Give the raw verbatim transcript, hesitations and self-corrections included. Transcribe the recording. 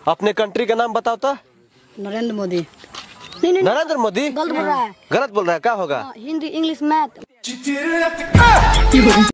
अपने कंट्री का नाम बताओ तो। नरेंद्र मोदी। नहीं नहीं नरेंद्र मोदी गलत बोल रहा है। गलत बोल रहा है, क्या होगा? Hindi English math.